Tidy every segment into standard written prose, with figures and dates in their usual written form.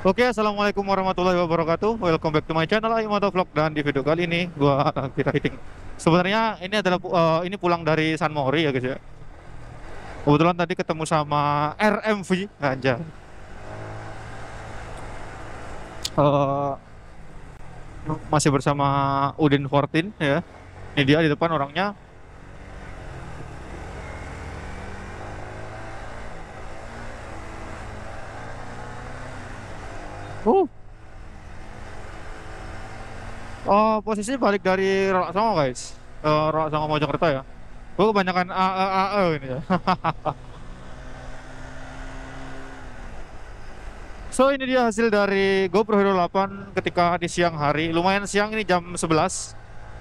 Oke, assalamualaikum warahmatullahi wabarakatuh. Welcome back to my channel Ayu Motovlog, dan di video kali ini gua kita hitting. Sebenarnya ini adalah ini pulang dari San Mori ya guys ya. Kebetulan tadi ketemu sama RMV aja. Eh, Masih bersama Udin 14 ya. Ini dia di depan orangnya. Uh, Posisi balik dari Rolak Songo guys. Rolak Songo Mojokerto ya. Gue kebanyakan AE ini ya. So ini dia hasil dari GoPro Hero 8 ketika di siang hari. Lumayan siang, ini jam 11.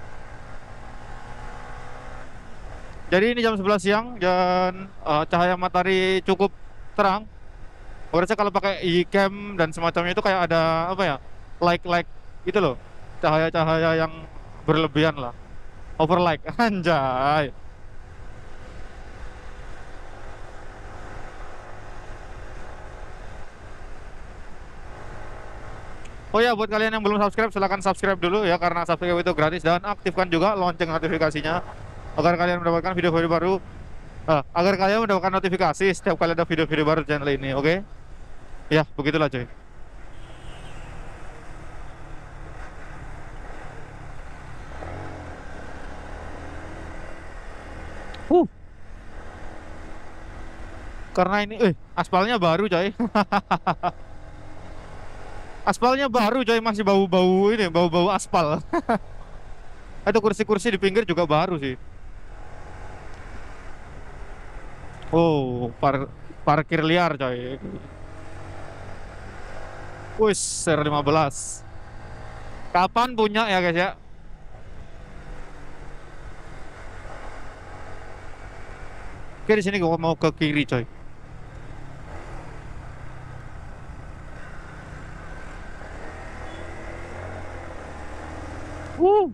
Jadi ini jam 11 siang dan cahaya matahari cukup terang. Harusnya kalau pakai e-cam dan semacamnya itu kayak ada apa ya? Like gitu loh. Cahaya-cahaya yang berlebihan lah. Overlight anjay. Oh ya, buat kalian yang belum subscribe, silahkan subscribe dulu ya, karena subscribe itu gratis, dan aktifkan juga lonceng notifikasinya agar kalian mendapatkan video-video baru. Agar kalian mendapatkan notifikasi setiap kali ada video-video baru di channel ini, oke? Ya, begitulah cuy. Uh, karena ini, aspalnya baru coy. Aspalnya baru coy, masih bau-bau ini, bau-bau aspal. Ada kursi-kursi di pinggir juga baru sih. Oh, parkir liar coy. Wis, R15. Kapan punya ya guys ya? Oke, di sini gua mau ke kiri coy. Uh,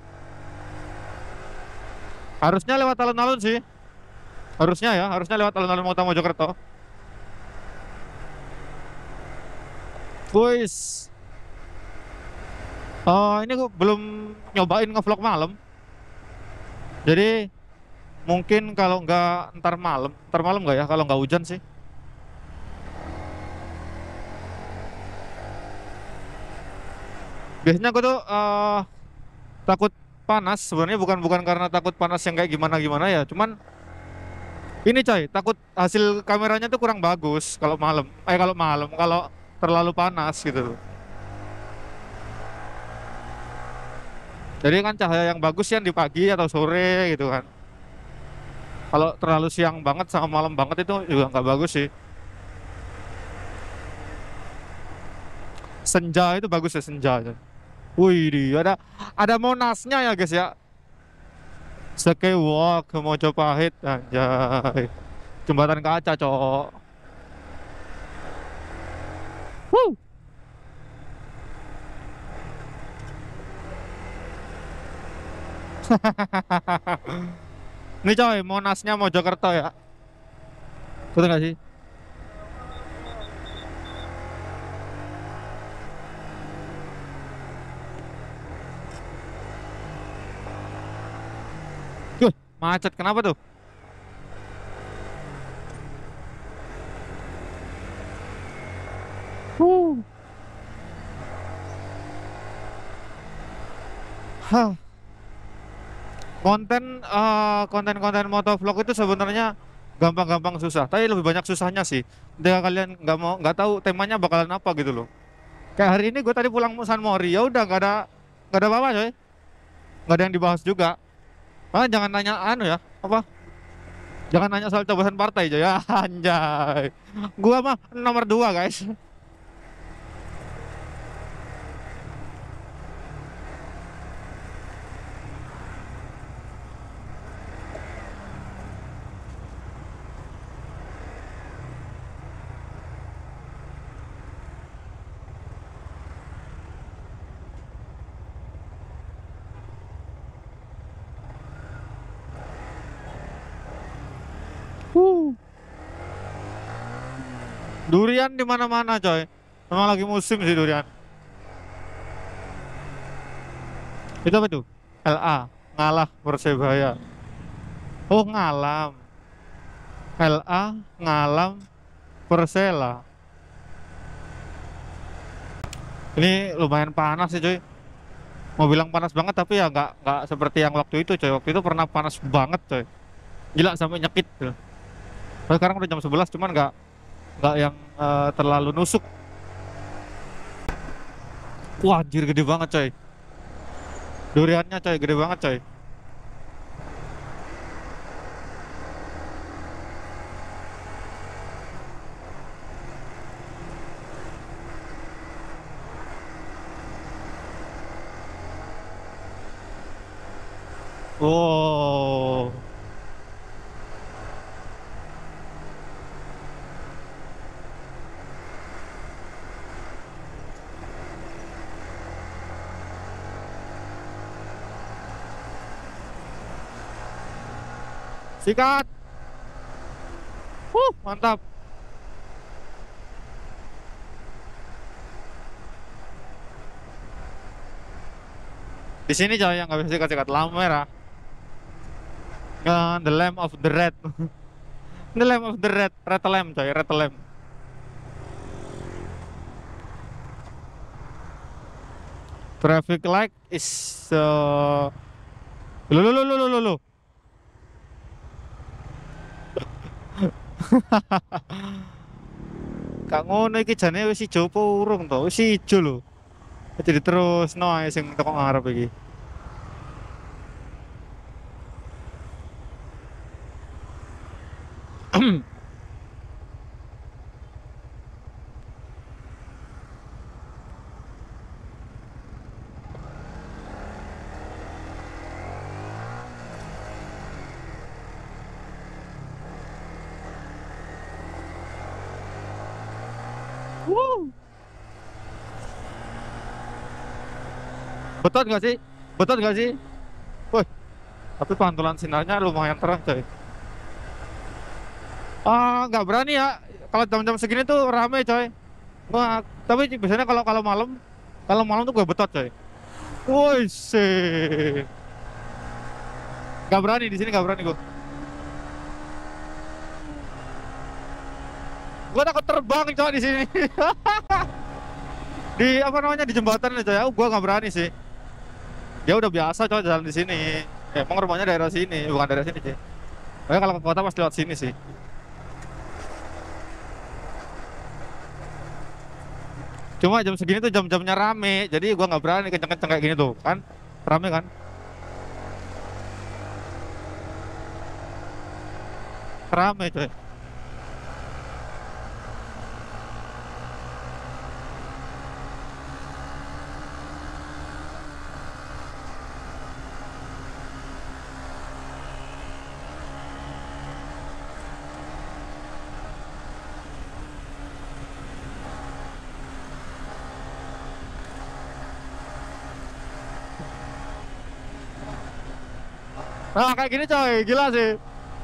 Harusnya lewat alun-alun sih. Harusnya lewat alun-alun Kota Mojokerto. Wis. Ini gua belum nyobain ngevlog malam. Jadi mungkin kalau nggak ntar malam nggak ya, kalau nggak hujan sih. Biasanya aku tuh takut panas. Sebenarnya bukan karena takut panas yang kayak gimana gimana ya. Cuman ini coy, takut hasil kameranya tuh kurang bagus kalau malam. Kalau terlalu panas gitu. Jadi kan cahaya yang bagus yang di pagi atau sore gitu kan. Kalau terlalu siang banget sama malam banget itu juga nggak bagus sih. Senja itu bagus ya, senja. Wih, ada Monasnya ya guys ya. Skywalk ke Mojopahit anjay. Jembatan kaca, cok. Wuh. Ini coy, Monasnya Mojokerto ya. Betul nggak sih? Macet kenapa tuh? Huh. Hah. Konten-konten motovlog itu sebenarnya gampang-gampang susah, tapi lebih banyak susahnya sih. Ketika kalian nggak tahu temanya bakalan apa gitu loh. Kayak hari ini gue tadi pulang San Mori, ya udah nggak ada apa-apa coy, nggak ada yang dibahas juga. Jangan nanya anu ya, apa? Jangan nanya soal coblosan partai coy ya, anjay. Gua mah nomor 2 guys. Durian di mana-mana coy. Memang lagi musim sih durian. Itu apa itu? LA, ngalah Persebaya. Oh, ngalam. LA, ngalam Persela. Ini lumayan panas sih cuy. Mau bilang panas banget tapi ya nggak seperti yang waktu itu coy. Waktu itu pernah panas banget coy. Gila sampai nyekit tuh. Tapi sekarang udah jam 11 cuman nggak yang terlalu nusuk. Wah anjir gede banget coy. Duriannya coy gede banget coy. Wow. Sikat. Mantap. Di sini coy yang nggak bisa sikat-sikat lampu merah. The lamp of the red. The lamp of the red lamp coy, red lamp. Traffic light is lo. Kak ngono iki jane wis ijo apa urung to? Wis ijo lho. Jadi terus no ae sing teko ngarep iki. Wuh. Betot gak sih? Betot gak sih? Wih, tapi pantulan sinarnya lumayan terang coy. Nggak berani ya. Kalau jam-jam segini tuh rame coy. Wah, tapi biasanya kalau kalau malam tuh gue betot coy. Woi sih. Gak berani di sini gak berani gue. Gue takut terbang coy di sini. Di apa namanya di jembatan coy. Gue nggak berani sih. Dia udah biasa coy jalan di sini. Emang rumahnya daerah sini, bukan daerah sini sih. Pokoknya kalau ke kota pasti lewat sini sih. Cuma jam segini tuh jam-jamnya rame, jadi gua nggak berani kenceng-kenceng kayak gini tuh, kan? Rame kan? Rame coy. Nah kayak gini coy, gila sih.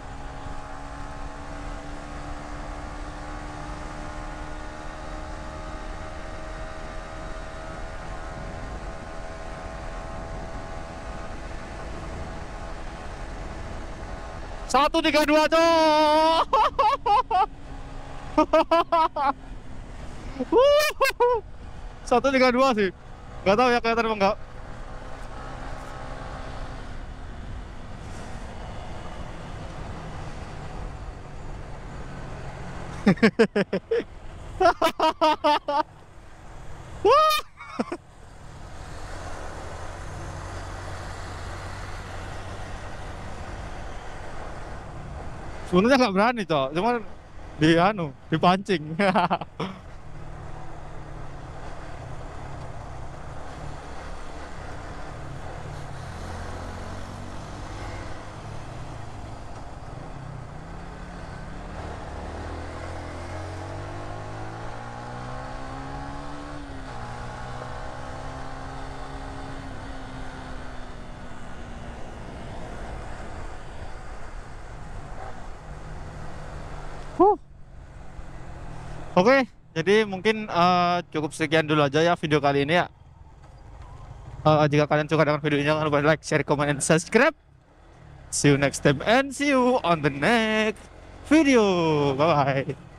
Satu tiga dua coy. 132 sih. Gak tahu ya kelihatan apa enggak. Sebenarnya nggak berani cok, cuman dipancing. Huh. Oke, Jadi mungkin cukup sekian dulu aja ya video kali ini ya. Jika kalian suka dengan video ini, jangan lupa like, share, comment, and subscribe. See you next time and see you on the next video. Bye bye.